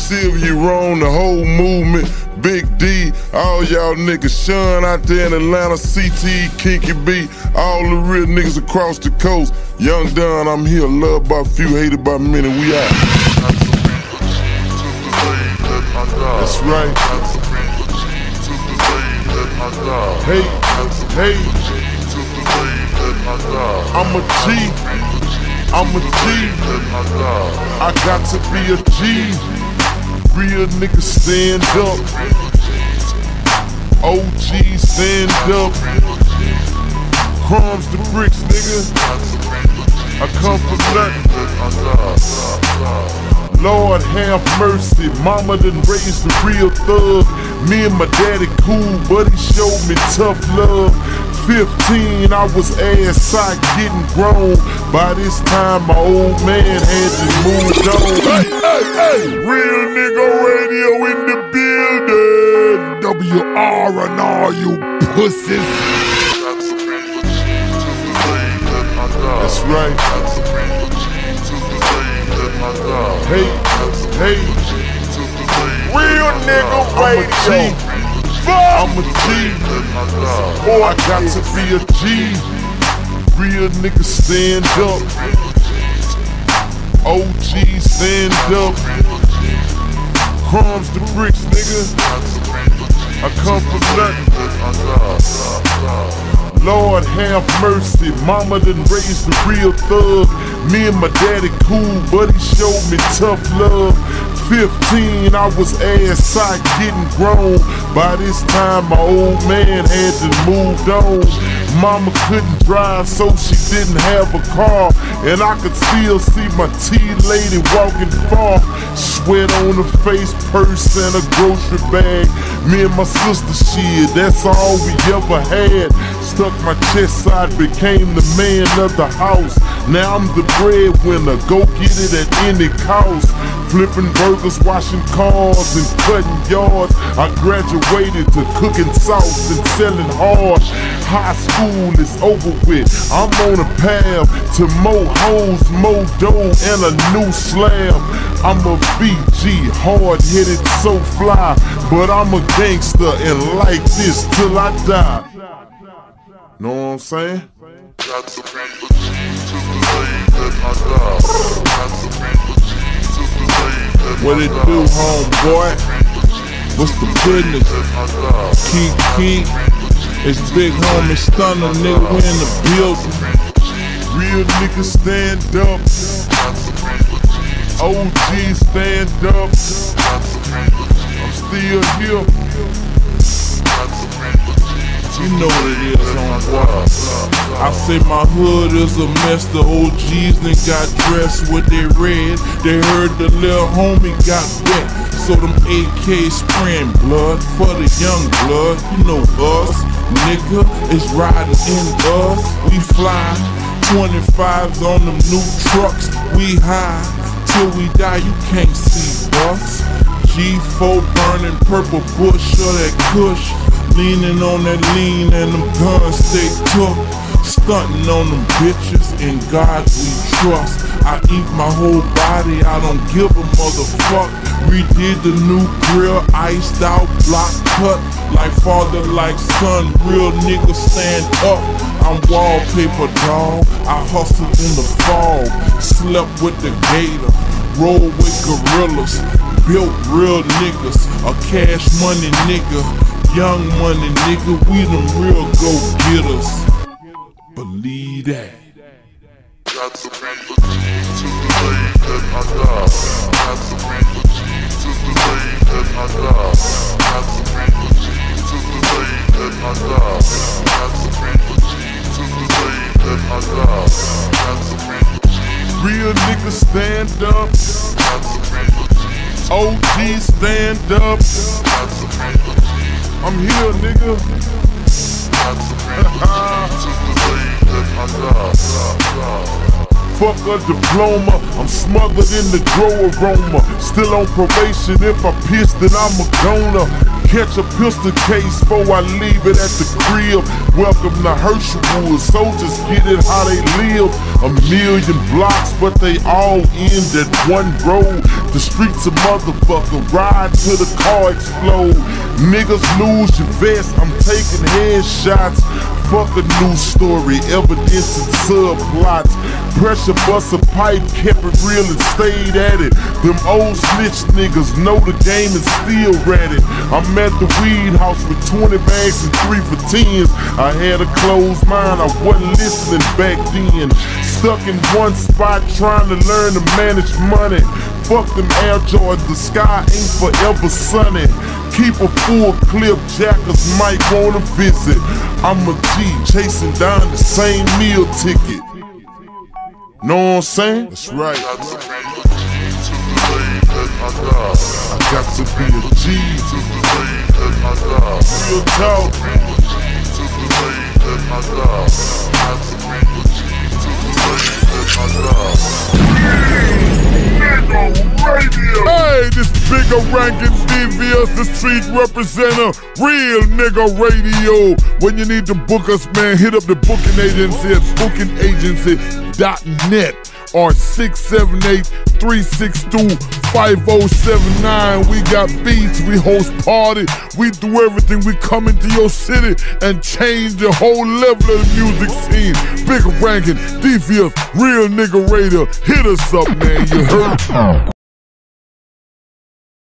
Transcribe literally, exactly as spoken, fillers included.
Sylvia Rone, the whole movement, Big D, all y'all niggas, Sean out there in Atlanta, C T E, Kinky B, all the real niggas across the coast. Young Don, I'm here, loved by few, hated by many, we out. That's right. Hey, hey, I'm a G, I'm a G, I got to be a G. Real niggas stand up, O G stand up, crumbs the bricks, nigga, I come from nothing. Lord have mercy, mama done raised the real thug. Me and my daddy cool, but he showed me tough love. Fifteen, I was ass out getting grown. By this time, my old man had to move on. Hey, hey, hey, real nigga radio in the building. W R and R, you pussies. That's right. Hey, hey, real nigga radio. I'm a G. Boy, I got to be a G. Real nigga stand up. O G stand up. Crumbs the bricks, nigga. I come from nothing. Lord have mercy, mama done raised the real thug. Me and my daddy cool, but he showed me tough love. Fifteen, I was ass out getting grown. By this time, my old man had to moved on. Mama couldn't drive, so she didn't have a car. And I could still see my tea lady walking far. Sweat on her face, purse and a grocery bag. Me and my sister, shit, that's all we ever had. Stuck my chest side, became the man of the house. Now I'm the breadwinner, go get it at any cost. Flipping burgers, washing cars, and cutting yards. I graduated to cooking sauce and selling hard. High school is over with, I'm on a path to more hoes, more dough, and a new slab. I'm a B G, hard-headed, so fly, but I'm a gangster and like this till I die. Know what I'm saying? What it do, homeboy? What's the business? Keep, keep. It's Big Homie Stunner, nigga, we in the building. Real niggas stand up. O G stand up. I'm still here. You know what it is, homeboy. I say my hood is a mess. The O Gs done got dressed with they red. They heard the little homie got wet, so them A Ks spraying blood for the young blood. You know us, nigga, is riding in us. We fly, twenty-fives on them new trucks. We high, till we die, you can't see us. G four burning purple bush or that kush. Leaning on that lean and them guns stay took. Stunting on them bitches, in God we trust. I eat my whole body, I don't give a motherfuck. Redid the new grill, iced out, block cut. Like father, like son, real nigga stand up. I'm wallpaper, dawg, I hustled in the fall. Slept with the gator, roll with gorillas. Built real niggas, a cash money nigga. Young money nigga, we them real go-getters. Believe that. Got to be the to the way that I die. Got to be the to the way that I die. Got to be the to the way that I die. Got to be the to the way that I die. Got to be real niggas stand up. Got to be O G stand up. Got to be I'm here, nigga. Fuck a diploma, I'm smothered in the grow aroma. Still on probation, if I piss then I'm a goner. Catch a pistol case before I leave it at the crib. Welcome to Herschelwood, soldiers get it how they live. A million blocks, but they all end at one road. The streets a motherfucker, ride till the car explode. Niggas lose your vest, I'm taking headshots. Fuck a news story, evidence and subplots. Pressure bust a pipe, kept it real and stayed at it. Them old snitch niggas know the game is still at it. I'm at the weed house with twenty bags and three for tens. I had a closed mind, I wasn't listening back then. Stuck in one spot trying to learn to manage money. Fuck them Air Jordans, the sky ain't forever sunny. Keep a full clip, jackers might wanna visit. I'm a G, chasing down the same meal ticket. Know what I'm saying? That's right. I got to be a G to the day that I die. Real talk. To the day that I die. Got to be a G to the day that I die. Hey, this bigger ranking Devious, the street representative, real nigga radio. When you need to book us, man, hit up the booking agency at booking agency dot net or six seven eight, three six two, five oh seven nine. We got beats, we host party, we do everything. We come into your city and change the whole level of the music scene. Bigger ranking Devious, real nigga radio. Hit us up, man, you heard?